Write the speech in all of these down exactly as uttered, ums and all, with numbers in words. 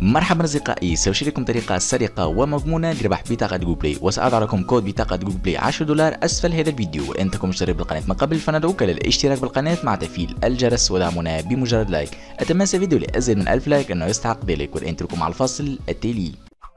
مرحبا اصدقائي، سأشارككم طريقة سريعة ومضمونة لربح بطاقة جوجل بلاي، وسأضع لكم كود بطاقة جوجل بلاي عشرة دولار اسفل هذا الفيديو. وان تكن مشترك بالقناة من قبل فندعوك للاشتراك بالقناة مع تفعيل الجرس ودعمنا بمجرد لايك. اتمنى الفيديو لازيد من ألف لايك انه يستحق ذلك، والان تركم على الفصل التالي.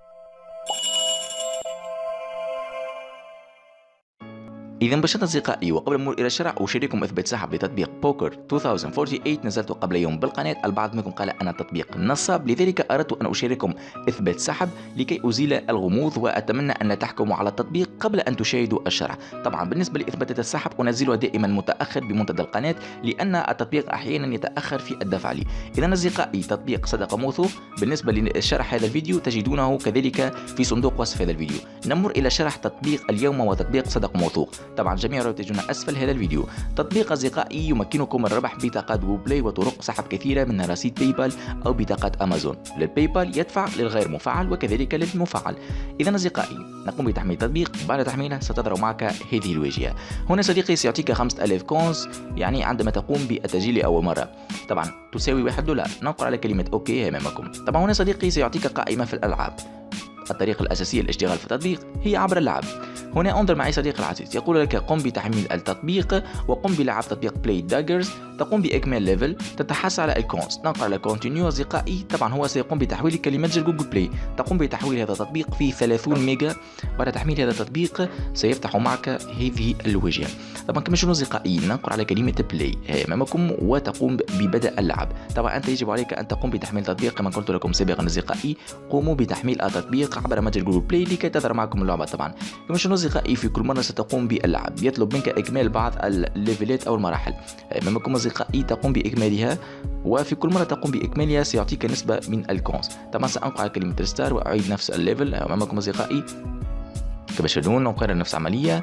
إذا بشرت أصدقائي، وقبل المرور إلى الشرح أشارككم إثبات سحب لتطبيق بوكر ألفين وثمانية وأربعين. نزلت قبل يوم بالقناة، البعض منكم قال أن التطبيق نصاب، لذلك أردت أن أشارككم إثبات سحب لكي أزيل الغموض، وأتمنى أن لا تحكموا على التطبيق قبل أن تشاهدوا الشرح. طبعا بالنسبة لإثباتات السحب أنزلها دائما متأخر بمنتدى القناة، لأن التطبيق أحيانا يتأخر في الدفع لي. إذا أصدقائي، تطبيق صدقة موثوق. بالنسبة لشرح هذا الفيديو تجدونه كذلك في صندوق وصف هذا الفيديو. نمر إلى شرح تطبيق اليوم وتطبيق صدقة موثوق. طبعا جميع الرابط تجدون اسفل هذا الفيديو. تطبيق اصدقائي يمكنكم من الربح بطاقات جوجل بلاي وطرق سحب كثيره من رصيد باي بال او بطاقات امازون. للباي بال يدفع، للغير مفعل وكذلك للمفعل. اذا اصدقائي نقوم بتحميل التطبيق. بعد تحميله ستظهر معك هذه الواجهه. هنا صديقي سيعطيك خمسة آلاف كونز، يعني عندما تقوم بالتسجيل لاول مره. طبعا تساوي واحد دولار. ننقر على كلمه اوكي امامكم. طبعا هنا صديقي سيعطيك قائمه في الالعاب. الطريقه الاساسيه للاشتغال في التطبيق هي عبر اللعب. هنا انظر معي صديقي العزيز، يقول لك قم بتحميل التطبيق وقم بلعب تطبيق بلاي داجرز. تقوم باكمال ليفل، تتحصل على الكونز. ننقل على كونتينيو اصدقائي. طبعا هو سيقوم بتحويل كلمات جوجل بلاي. تقوم بتحويل هذا التطبيق في ثلاثين ميجا. بعد تحميل هذا التطبيق سيفتح معك هذه الواجهه. طبعا كما تشوفون اصدقائي ننقل على كلمه بلاي هي امامكم وتقوم ببدء اللعب. طبعا انت يجب عليك ان تقوم بتحميل التطبيق كما قلت لكم سابقا اصدقائي. قوموا بتحميل التطبيق عبر متجر جوجل بلاي لكي تظهر معكم اللعبه. طبعا كما تشوفون اصدقائي في كل مره ستقوم باللعب يطلب منك اكمال بعض الليفلات او المراحل. امامكم اصدقائي تقوم باكمالها، وفي كل مره تقوم باكمالها سيعطيك نسبه من الكونز. طبعا سانقل على كلمه ريستار واعيد نفس الليفل امامكم اصدقائي. كما تشاهدون نكرر نفس العمليه.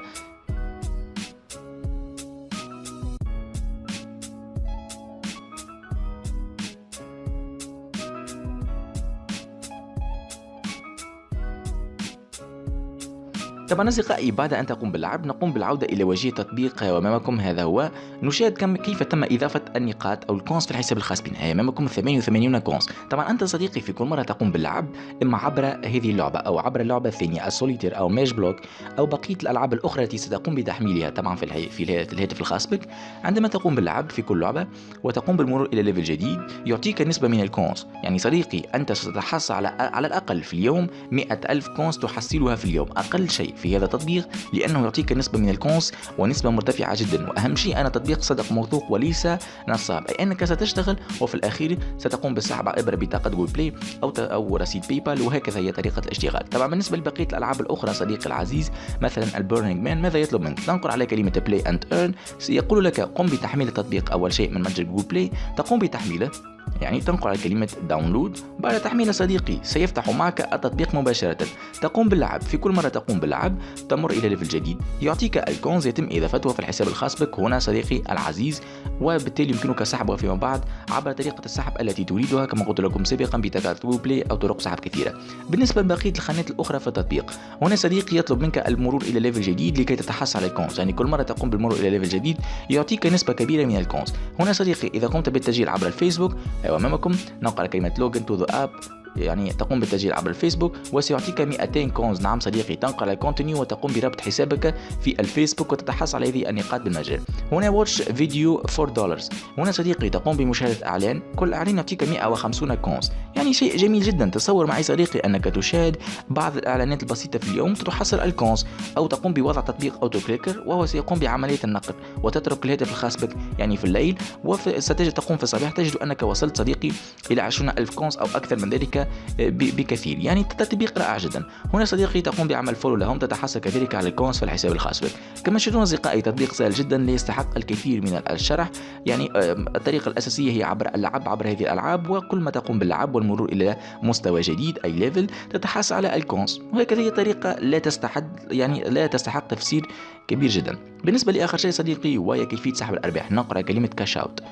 طبعا اصدقائي بعد ان تقوم باللعب نقوم بالعوده الى واجهه تطبيق، وامامكم هذا هو. نشاهد كم كيف تم اضافه النقاط او الكونز في الحساب الخاص بنا. امامكم ثمانية وثمانين كونز. طبعا انت صديقي في كل مره تقوم باللعب اما عبر هذه اللعبه او عبر اللعبه الثانيه السوليتير او ماج بلوك او بقيه الالعاب الاخرى التي ستقوم بتحميلها طبعا في الحي... في الهاتف الخاص بك. عندما تقوم باللعب في كل لعبه وتقوم بالمرور الى ليفل جديد يعطيك نسبه من الكونز. يعني صديقي انت ستتحصل على على الاقل في اليوم مئة ألف كونز تحصلها في اليوم، اقل شيء في هذا التطبيق، لأنه يعطيك نسبة من الكونز ونسبة مرتفعة جدا. وأهم شيء أن تطبيق صدق موثوق وليس نصاب، أي أنك ستشتغل وفي الأخير ستقوم بالسحب عبر بطاقة جوجل بلاي أو أو رصيد باي بال، وهكذا هي طريقة الاشتغال. طبعا بالنسبة لبقية الألعاب الأخرى صديقي العزيز مثلا البيرنينج مان، ماذا يطلب منك؟ تنقر على كلمة بلاي أند إيرن. سيقول لك قم بتحميل التطبيق أول شيء من متجر جوجل بلاي. تقوم بتحميله، يعني تنقل على كلمة داونلود. بعد تحميل صديقي سيفتح معك التطبيق مباشرة. تقوم باللعب. في كل مرة تقوم باللعب تمر إلى ليفل جديد يعطيك الكونز يتم إضافتها في الحساب الخاص بك هنا صديقي العزيز، وبالتالي يمكنك سحبها فيما بعد عبر طريقة السحب التي تريدها كما قلت لكم سابقا بطاقة جوجل بلاي أو طرق سحب كثيرة. بالنسبة لبقية الخانات الأخرى في التطبيق هنا صديقي يطلب منك المرور إلى ليفل جديد لكي تتحصل على الكونز، يعني كل مرة تقوم بالمرور إلى ليفل جديد يعطيك نسبة كبيرة من الكونز. هنا صديقي إذا قمت بالتسجيل عبر الفيسبوك وأمامكم ننقل كلمة login to the app، يعني تقوم بالتسجيل عبر الفيسبوك وسيعطيك مئتين كونز. نعم صديقي تنقل على كونتينيو وتقوم بربط حسابك في الفيسبوك وتتحصل على هذه النقاط بالمجان. هنا واتش فيديو أربعة دولار. هنا صديقي تقوم بمشاهدة اعلان، كل اعلان يعطيك مئة وخمسين كونز، يعني شيء جميل جدا. تصور معي صديقي انك تشاهد بعض الاعلانات البسيطة في اليوم تحصل الكونز، او تقوم بوضع تطبيق اوتو كليكر وهو سيقوم بعملية النقل وتترك الهاتف الخاص بك يعني في الليل، وستجد تقوم في الصباح تجد انك وصلت صديقي الى عشرين ألف كونز او اكثر من ذلك بكثير، يعني تطبيق رائع جدا. هنا صديقي تقوم بعمل فولو لهم تتحصل كذلك على الكونز في الحساب الخاص بك. كما تشاهدون اصدقائي تطبيق سهل جدا لا يستحق الكثير من الشرح، يعني الطريقة الأساسية هي عبر اللعب عبر هذه الألعاب، وكل ما تقوم باللعب والمرور إلى مستوى جديد أي ليفل تتحصل على الكونز، وهكذا هي طريقة لا تستحق يعني لا تستحق تفسير كبير جدا. بالنسبة لآخر شيء صديقي وهي كيفية سحب الأرباح، نقرأ كلمة كاش اوت.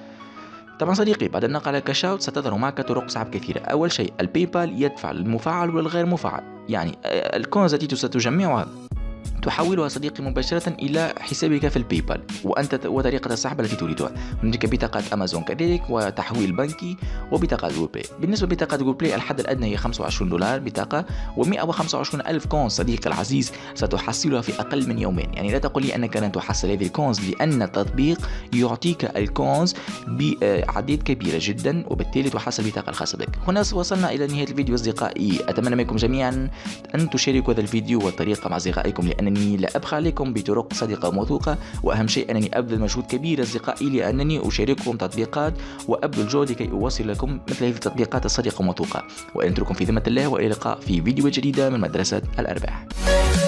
طبعا صديقي بعد النقل على كاش اوت ستظهر معك طرق سحب كثيرة. أول شيء الباي بال يدفع للمفعل والغير مفعل، يعني الكونز التي ستجمعها تحولها صديقي مباشرة إلى حسابك في الباي بال وأنت وطريقة السحب التي تريدها. هناك بطاقة أمازون كذلك وتحويل بنكي وبطاقة جوجل بلاي. بالنسبة لبطاقة جوجل بلاي الحد الأدنى هي خمسة وعشرين دولار بطاقة ومئة وخمسة وعشرين ألف كونز صديقي العزيز ستحصلها في أقل من يومين. يعني لا تقل لي أنك لن تحصل هذه الكونز لأن التطبيق يعطيك الكونز بعديد كبيرة جدا وبالتالي تحصل بطاقة الخاصة بك. هنا وصلنا إلى نهاية الفيديو أصدقائي. أتمنى منكم جميعا أن تشاركوا هذا الفيديو والطريقة مع أصدقائكم لأنني لا أبخل عليكم بطرق صادقة وموثوقة، وأهم شيء أنني أبذل مجهود كبير أصدقائي لأنني أشارككم تطبيقات وأبذل جهدي كي أوصل لكم مثل هذه التطبيقات الصادقة وموثوقة. وأن أترككم في ذمة الله وإلى اللقاء في فيديو جديدة من مدرسة الأرباح.